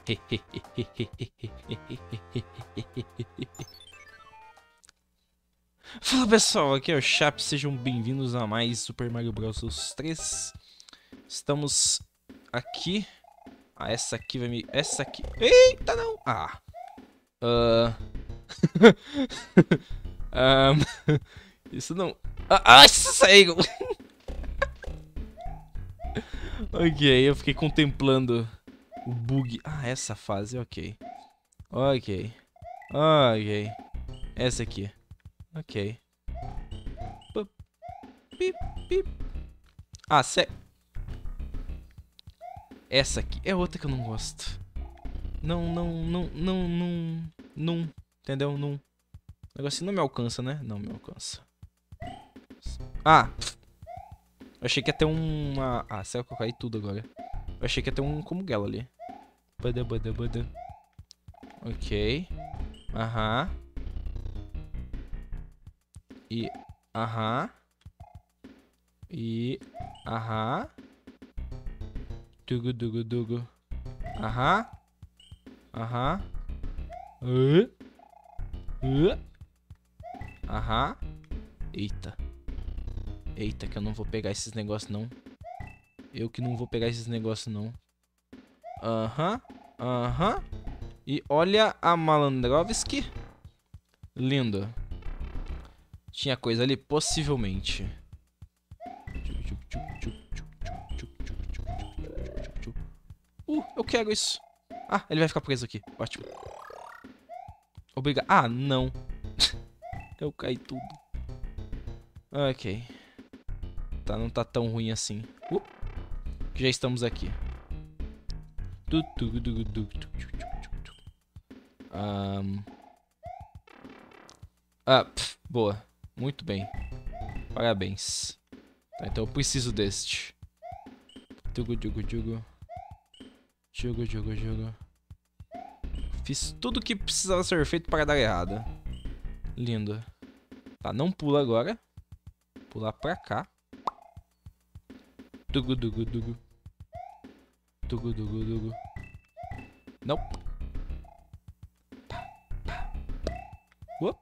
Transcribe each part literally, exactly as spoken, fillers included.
Fala pessoal, aqui é o Chap, sejam bem-vindos a mais Super Mario Bros. três. Estamos aqui. Ah, essa aqui vai me... Essa aqui... Eita, não! Ah! Uh... um... Isso não... Ah, ah isso saiu! Ok, eu fiquei contemplando o bug. Ah, essa fase, ok. Ok. Ok. Essa aqui. Ok. Pip, pip. Ah, sé... Essa aqui é outra que eu não gosto. Não, não, não, não, não... Não. Entendeu? Não. O negocinho não me alcança, né? Não me alcança. Ah! Eu achei que ia ter uma... Ah, será que eu caí tudo agora? Eu achei que ia ter um Comuguelo ali. Bada, bada, bada. Ok. Aham. E... Aham. E... Aham. Dugu, dugu, dugu. Aham. Aham. Uh. Uh. Aham. Eita. Eita, que eu não vou pegar esses negócios, não. Eu que não vou pegar esses negócios, não. Aham. Aham. E olha a Malandrovski. Lindo. Tinha coisa ali, possivelmente. Uh, eu quero isso. Ah, ele vai ficar preso aqui. Ótimo. Obrigado. Ah, não. Eu caí tudo. Ok. Tá, não tá tão ruim assim. Uh, já estamos aqui. Um... Ah, pff, boa. Muito bem. Parabéns. Tá, então eu preciso deste. Jugo, jugo, jugo. Jugo, jugo, jugo. Fiz tudo o que precisava ser feito para dar errado. Lindo. Tá, não pula agora. Pular pra cá. Dugu, dugu, dugu. Dugu, dugu, dugu. Não. Uop.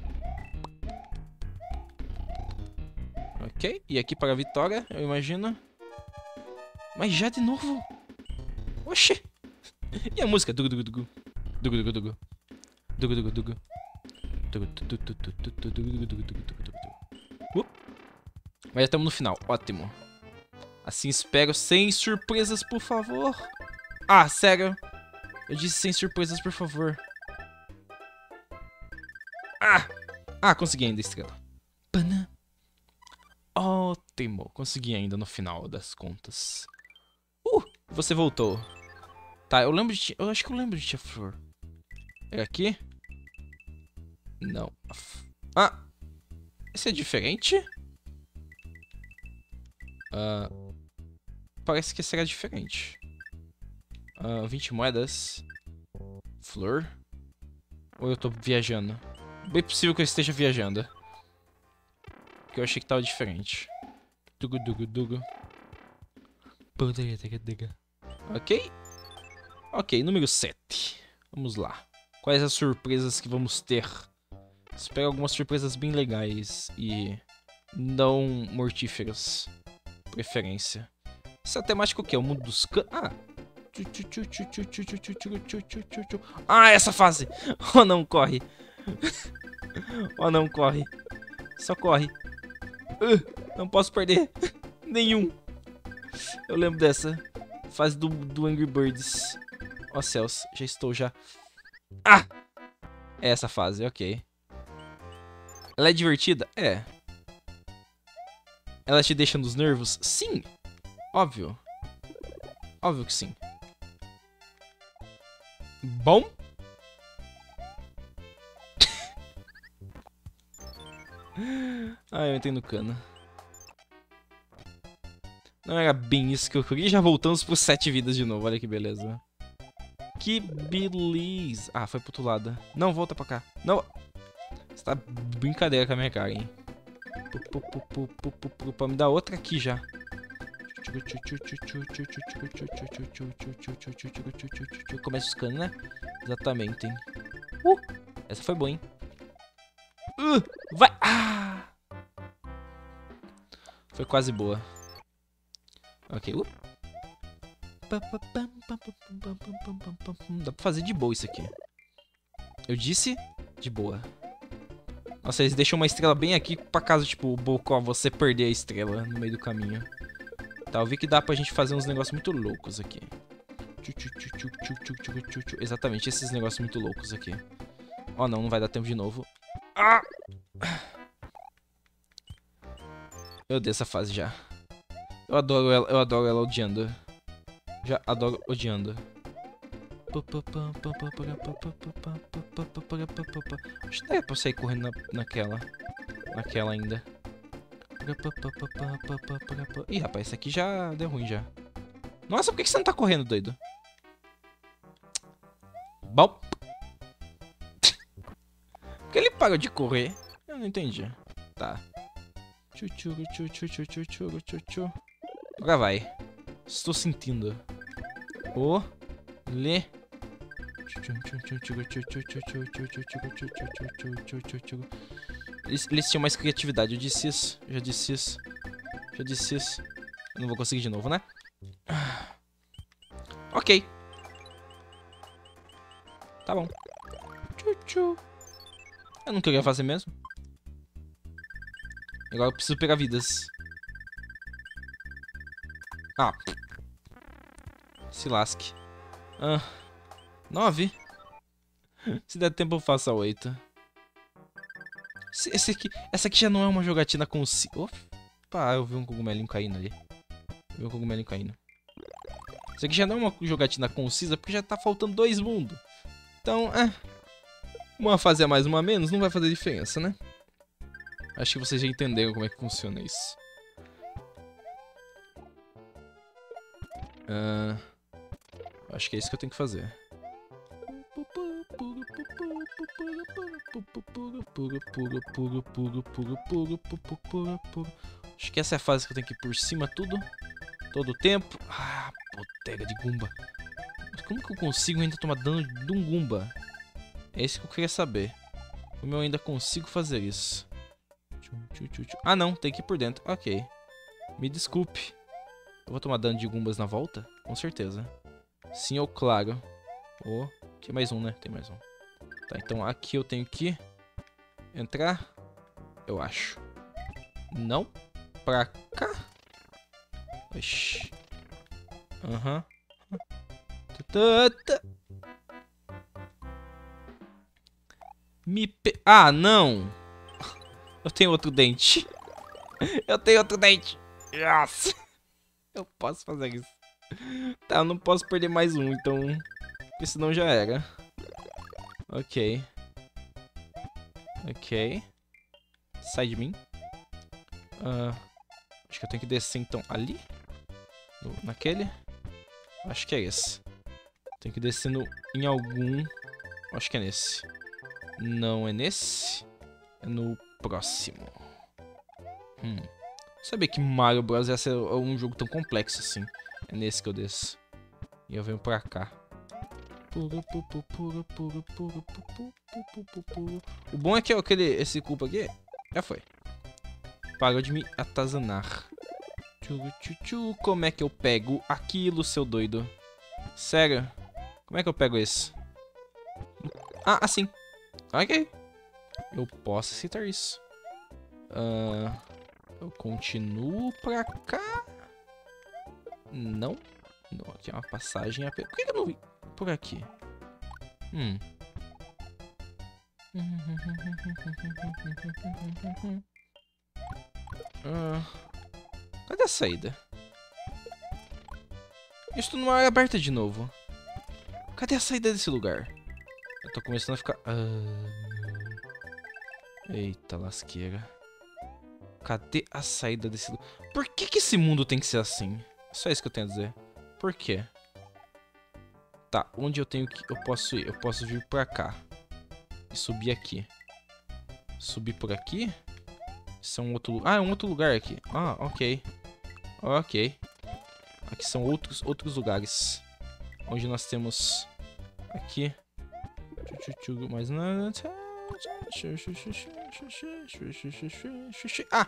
Ok, e aqui para a vitória, eu imagino. Mas já de novo? Oxi. E a música? Dugu, dugu, dugu. Dugu, dugu, dugu. Dugu, dugu, dugu. Dugu, dugu, dugu, dugu, dugu, dugu, dugu, dugu, dugu, dugu. Uh. Mas já estamos no final, ótimo. Assim espero, sem surpresas, por favor. Ah, sério? Eu disse sem surpresas, por favor. Ah! Ah, consegui ainda, estrela. Pana. Ótimo, consegui ainda no final das contas. Uh, você voltou. Tá, eu lembro de... Eu acho que eu lembro de Tia Flor. É aqui? Não. Ah! Esse é diferente? Ah... Parece que será diferente. Uh, vinte moedas. Flor. Ou eu tô viajando? Bem possível que eu esteja viajando. Porque eu achei que tava diferente. Dugu, dugu, dugu. Ok. Ok, número sete. Vamos lá. Quais as surpresas que vamos ter? Espero algumas surpresas bem legais. E não mortíferas. Preferência. Essa temática o quê? O mundo dos can... Ah! Ah, essa fase! Oh, não, corre! Oh, não, corre! Só corre! Uh, não posso perder! Nenhum! Eu lembro dessa fase do, do Angry Birds. Ó, oh, céus, já estou já... Ah! É essa fase, ok. Ela é divertida? É. Ela te deixa nos nervos? Sim! Óbvio. Óbvio que sim. Bom. Ah, eu entrei no cano. Não era bem isso que eu queria. E já voltamos por sete vidas de novo. Olha que beleza. Que beleza. Ah, foi pro outro lado. Não, volta pra cá. Não. Você tá brincadeira com a minha cara, hein. Pra me dar outra aqui já. Começa os canos, né? Exatamente, hein? Uh, essa foi boa, hein? Uh, vai! Ah! Foi quase boa. Ok, uh. Dá pra fazer de boa isso aqui. Eu disse de boa. Nossa, eles deixam uma estrela bem aqui pra caso, tipo, o Bocó, você perder a estrela no meio do caminho. Tá, eu vi que dá pra gente fazer uns negócios muito loucos aqui. Exatamente, esses negócios muito loucos aqui. Oh, não, não vai dar tempo de novo. Ah! Eu odeio essa fase já. Eu adoro ela, eu adoro ela odiando. Já adoro odiando. Acho que dá pra sair correndo na, naquela. Naquela ainda. Ih, rapaz, isso aqui já deu ruim já. Nossa, por que você não tá correndo, doido? Bom. Por que ele parou de correr? Eu não entendi. Tá. Agora vai. Estou sentindo. O le. Eles, eles tinham mais criatividade. Eu disse isso. Já disse isso. Já disse isso. Eu não vou conseguir de novo, né? Ok. Tá bom. Eu não queria fazer mesmo. Agora eu preciso pegar vidas. Ah. Se lasque. Ah. Nove. Se der tempo eu faço a oito. Esse aqui, essa aqui já não é uma jogatina com si. Opa, eu vi um cogumelinho caindo ali. Eu vi um cogumelinho caindo. Isso aqui já não é uma jogatina concisa porque já tá faltando dois mundos. Então, é. Uma fase a mais, uma a menos, não vai fazer diferença, né? Acho que vocês já entenderam como é que funciona isso. Uh, acho que é isso que eu tenho que fazer. Acho que essa é a fase que eu tenho que ir por cima tudo. Todo o tempo. Ah, botega de Goomba. Mas como que eu consigo ainda tomar dano de um Goomba? É isso que eu queria saber. Como eu ainda consigo fazer isso? Ah não, tem que ir por dentro. Ok. Me desculpe. Eu vou tomar dano de Goombas na volta? Com certeza. Sim ou claro. Oh, tem mais um, né? Tem mais um. Tá, então aqui eu tenho que entrar. Eu acho. Não. Pra cá. Oxi. Aham. Uhum. Me pe... Ah, não. Eu tenho outro dente. Eu tenho outro dente. Yes. Eu posso fazer isso. Tá, eu não posso perder mais um, então... Porque senão já era. Ok. Ok. Sai de mim. Uh, acho que eu tenho que descer, então, ali. No, naquele. Acho que é esse. Tenho que descer no, em algum... Acho que é nesse. Não é nesse. É no próximo. Hum. Sabia que Mario Bros. Esse é um jogo tão complexo assim. É nesse que eu desço. E eu venho pra cá. O bom é que aquele, esse culpa aqui já foi. Parou de me atazanar. Como é que eu pego aquilo, seu doido? Sério? Como é que eu pego esse? Ah, assim. Ok. Eu posso aceitar isso. Uh, eu continuo pra cá. Não. Não, aqui é uma passagem. Por que eu não vi por aqui? Hum. Uh, cadê a saída? Estou numa área aberta de novo. Cadê a saída desse lugar? Eu tô começando a ficar... Uh... Eita lasqueira. Cadê a saída desse lugar? Por que que esse mundo tem que ser assim? Só isso que eu tenho a dizer. Por quê? Tá, onde eu tenho que... Eu posso ir? Eu posso vir pra cá. E subir aqui. Subir por aqui? Isso é um outro... Ah, é um outro lugar aqui. Ah, ok. Ok. Aqui são outros, outros lugares. Onde nós temos... Aqui. Mais nada. Ah!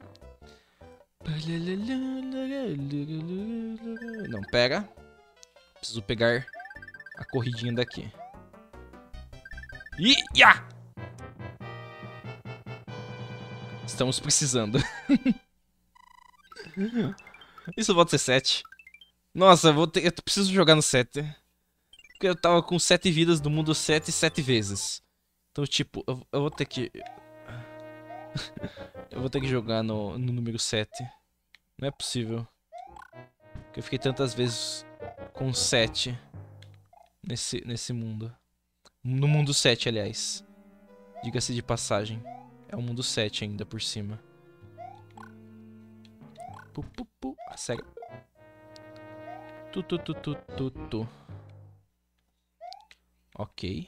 Não, pera. Preciso pegar a corridinha daqui. Ih, ya! Estamos precisando. Isso volta a ser sete. Nossa, eu, vou ter, eu preciso jogar no sete. Porque eu tava com sete vidas do mundo sete sete vezes. Então, tipo, eu, eu vou ter que... eu vou ter que jogar no, no número sete. Não é possível. Porque eu fiquei tantas vezes com sete nesse, nesse mundo. No mundo sete, aliás. Diga-se de passagem. É o mundo sete ainda por cima. Pu, pu, pu. Ah, sério. Tu, tu, tu, tu, tu, tu. Ok.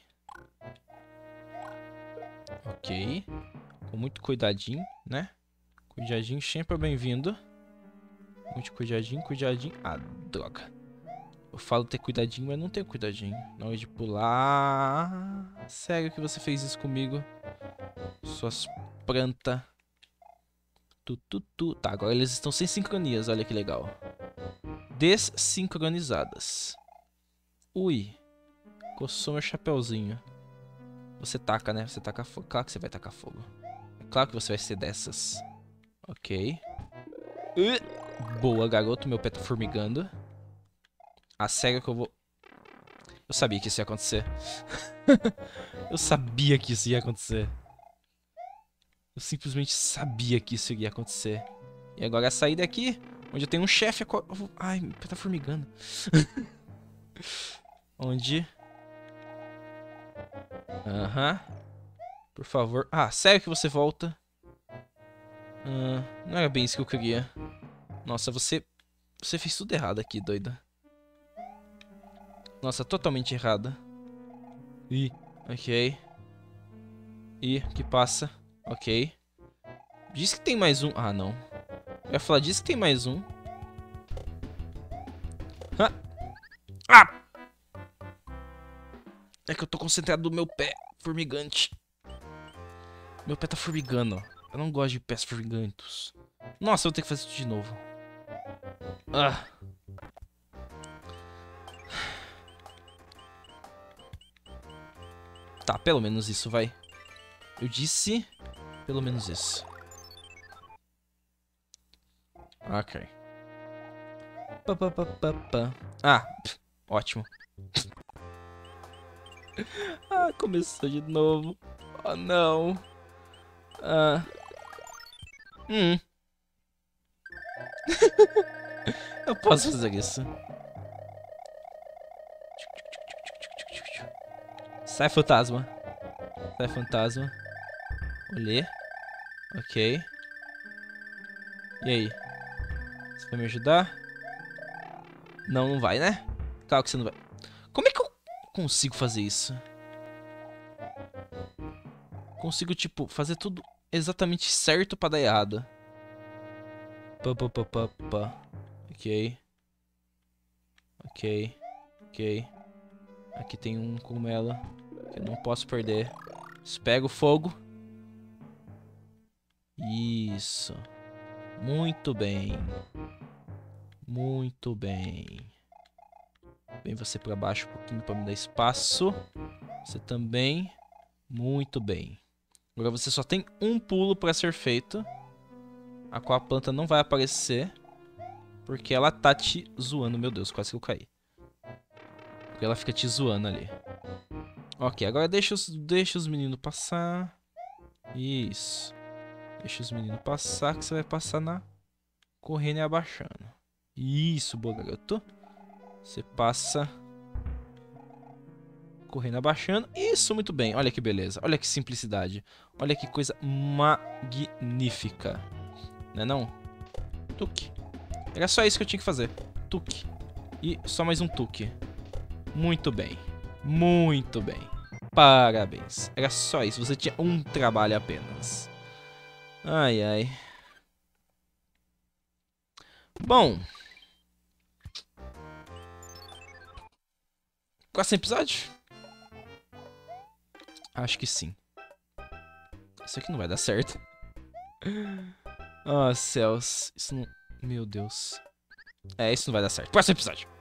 Ok. Com muito cuidadinho, né? Cuidadinho sempre é bem-vindo. Muito cuidadinho, cuidadinho. Ah, droga. Eu falo ter cuidadinho, mas não tenho cuidadinho. Na hora de pular... Sério que você fez isso comigo? Suas plantas. Tu, tu, tu. Tá, agora eles estão sem sincronias. Olha que legal. Desincronizadas. Ui. Coçou meu chapeuzinho. Você taca, né? Você taca fogo. Claro que você vai tacar fogo. É claro que você vai ser dessas. Ok. Uh. Boa, garoto. Meu pé tá formigando. Ah, sério que eu vou... Eu sabia que isso ia acontecer. Eu sabia que isso ia acontecer. Eu simplesmente sabia que isso ia acontecer. E agora a saída aqui, onde eu tenho um chefe... Ai, meu pé tá formigando. Onde... Aham. Uhum. Por favor. Ah, sério que você volta? Uh, não era bem isso que eu queria. Nossa, você... Você fez tudo errado aqui, doida. Nossa, totalmente errada. Ih, ok. Ih, que passa. Ok. Diz que tem mais um. Ah, não. Eu ia falar, diz que tem mais um. Ah! Ah! É que eu tô concentrado no meu pé formigante. Meu pé tá formigando. Eu não gosto de pés formigantes. Nossa, eu vou ter que fazer isso de novo. Ah. Tá, pelo menos isso, vai. Eu disse... Pelo menos isso. Ok. Pá, pá, pá, pá, pá. Ah, pff, ótimo. Ah, começou de novo. Oh, não. Ah. Hum. Eu posso fazer isso. Sai, fantasma. Sai, fantasma. Olhê. Ok. E aí? Você vai me ajudar? Não, não vai, né? Claro que você não vai. Como é que eu consigo fazer isso? Consigo, tipo, fazer tudo exatamente certo pra dar errado. Pá, pá, pá, pá, pá. Ok. Ok. Ok. Aqui tem um cogumelo que eu não posso perder. Pega o fogo. Isso. Muito bem. Muito bem. Vem você pra baixo um pouquinho pra me dar espaço. Você também. Muito bem. Agora você só tem um pulo pra ser feito. A qual a planta não vai aparecer. Porque ela tá te zoando. Meu Deus, quase que eu caí. Porque ela fica te zoando ali. Ok, agora deixa os, deixa os meninos passar. Isso. Deixa os meninos passar, que você vai passar na... correndo e abaixando. Isso, boa, garoto. Você passa... correndo, abaixando. Isso, muito bem. Olha que beleza. Olha que simplicidade. Olha que coisa magnífica. Não é não? Tuque. Era só isso que eu tinha que fazer. Tuque. E só mais um tuque. Muito bem. Muito bem. Parabéns. Era só isso. Você tinha um trabalho apenas. Ai, ai. Bom. Próximo episódio? Acho que sim. Isso aqui não vai dar certo. Ah, céus. Isso não... Meu Deus. É, isso não vai dar certo. Próximo episódio.